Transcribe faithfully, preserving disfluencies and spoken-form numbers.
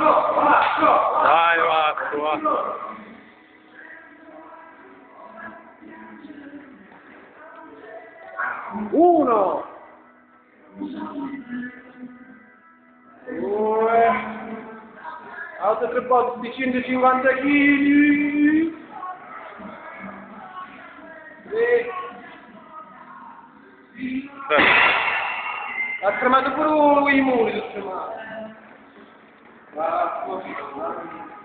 Dai Vasco, va. Uno, due, altre tre volte di centocinquanta chili, tre, ha tremato pure i muri, sono tremato.